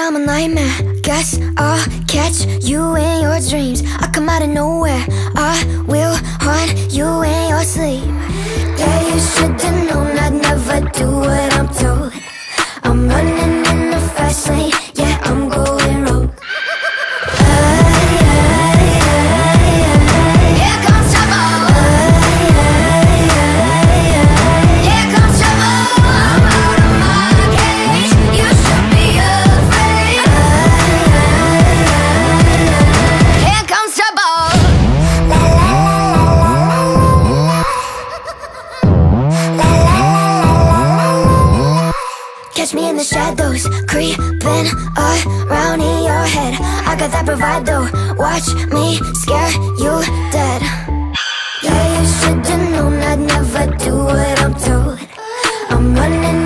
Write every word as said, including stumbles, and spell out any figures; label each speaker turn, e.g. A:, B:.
A: I'm a nightmare. Guess I'll catch you in your dreams. I come out of nowhere. I will haunt you in your sleep. Yeah, you should've known I'd never do what I'm told. I'm running in the fast lane. Yeah, I'm going rogue. Catch me in the shadows, creeping around in your head. I got that bravado, watch me scare you dead. Yeah, you should've known I'd never do what I'm told. I'm running